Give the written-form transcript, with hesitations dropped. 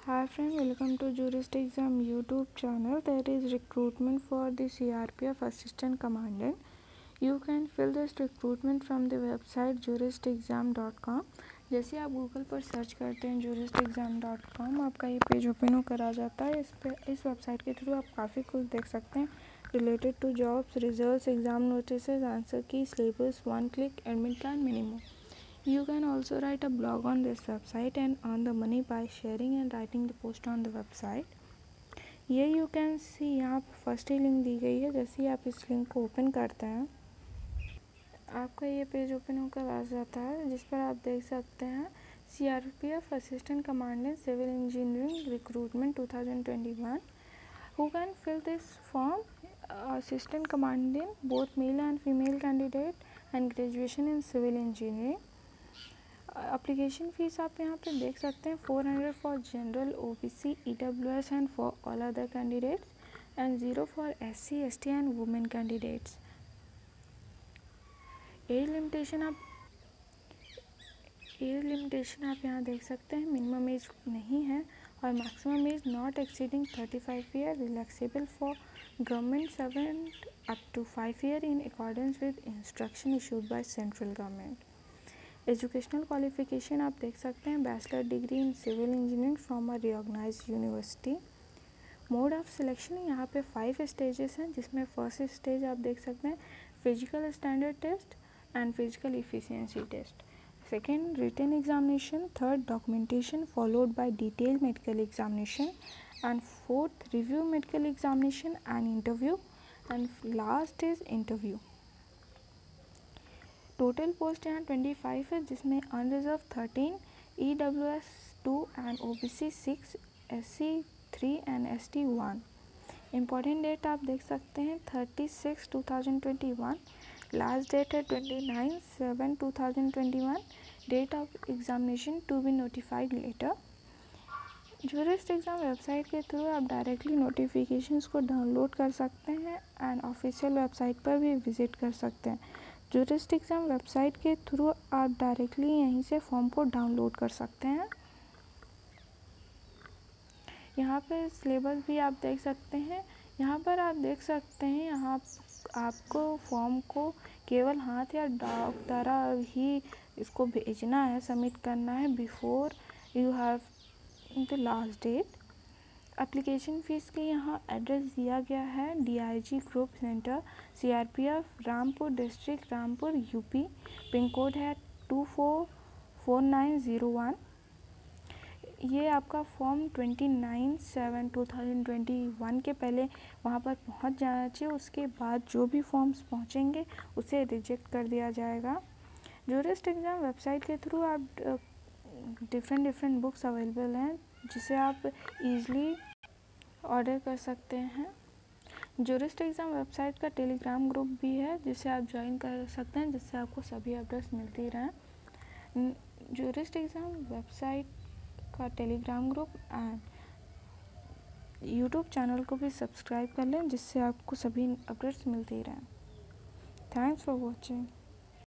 Hi friend, welcome to Jurist Exam YouTube channel. There is recruitment for the CRPF Assistant Commandant. You can fill this recruitment from the website juristexam.com. जैसे आप Google पर search करते हैं juristexam.com, आपका ये page open होकर आ जाता है। इस वेबसाइट के थ्रू आप काफ़ी कुछ देख सकते हैं related to jobs, results, exam notice, answer key, syllabus, one click, admit plan, minimum. You can also write a blog on this website and earn the money by sharing and writing the post on the website. ये you can see यहाँ पर first ही link दी गई है. जैसे ही आप इस link को open करते हैं आपका ये पेज ओपन होकर आ जाता है, जिस पर आप देख सकते हैं CRPF assistant commandant civil engineering recruitment 2021. Who can fill this form? Assistant commandant, both male and female candidate, and graduation in civil engineering. Application fees आप यहाँ पे देख सकते हैं 400 for general, OBC, EWS and for all other candidates and 0 for SC, ST and women candidates. Age limitation आप यहाँ देख सकते हैं. मिनिमम एज नहीं है और maximum age not exceeding 35 year, relaxable for government servant up to 5 year in accordance with instruction issued by central government. Educational qualification आप देख सकते हैं bachelor degree in civil engineering from a recognised university. Mode of selection यहाँ पे 5 stages हैं, जिसमें first stage आप देख सकते हैं physical standard test and physical efficiency test. Second written examination, third documentation followed by detailed medical examination and fourth review medical examination and interview and last is interview. Total post यहाँ 25 है, जिसमें unreserved 13, EWS 2 and OBC 6, SC 3 and ST 1. Important date आप देख सकते हैं 30/6/2021. Last date है 29/7/2021. Date of examination to be notified later. Jurist exam website के through आप डायरेक्टली नोटिफिकेशंस को डाउनलोड कर सकते हैं एंड ऑफिशियल वेबसाइट पर भी विज़िट कर सकते हैं. जूरिस्ट एग्ज़ाम वेबसाइट के थ्रू आप डायरेक्टली यहीं से फॉर्म को डाउनलोड कर सकते हैं. यहाँ पर सिलेबस भी आप देख सकते हैं. यहाँ पर आप देख सकते हैं यहाँ आपको फॉर्म को केवल हाथ या डाक द्वारा ही इसको भेजना है, सबमिट करना है before you have the last date. Application fees के यहाँ एड्रेस दिया गया है DIG group centre, CRPF, Rampur district, Rampur, UP. Pin code है 244901. ये आपका फॉर्म 29/7/2021 के पहले वहाँ पर पहुँच जाना चाहिए. उसके बाद जो भी फॉर्म्स पहुँचेंगे उसे रिजेक्ट कर दिया जाएगा. जूरिस्ट एग्ज़ाम वेबसाइट के थ्रू आप डिफरेंट बुक्स अवेलेबल हैं, जिसे आप ईज़िली ऑर्डर कर सकते हैं. जूरिस्ट एग्ज़ाम वेबसाइट का टेलीग्राम ग्रुप भी है, जिसे आप ज्वाइन कर सकते हैं, जिससे आपको सभी अपडेट्स मिलती रहें. जूरिस्ट एग्ज़ाम वेबसाइट का Telegram group and YouTube channel को भी सब्सक्राइब कर लें, जिससे आपको सभी अपडेट्स मिलती रहें. Thanks for watching.